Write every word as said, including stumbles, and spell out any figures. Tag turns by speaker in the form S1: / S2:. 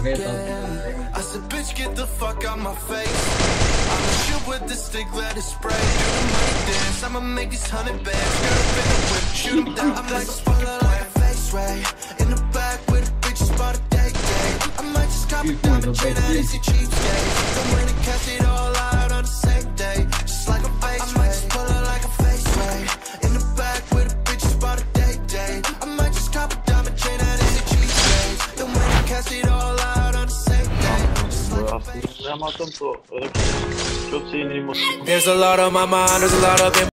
S1: I said, bitch, get the fuck out my face. I'ma shoot with the stick, let it spray. Do the money dance, I'ma make these hundred bands. Girl, in the whip, shoot 'em down. I'm like a spoiler, like a face ray. In the back with the bitches, spot a day day. I might just cop a diamond chain, that is a cheapskate. Don't win and catch it all out on the same day. Just like a face ray. I might just pull her like a face ray. In the back with the bitches, spot a day day. I might just cop a diamond chain, that is a cheapskate. Don't win and catch it all out on the same day.
S2: Aslında hem atom to. Çok sinirli.
S1: There's a lot on my mind, there's a lot of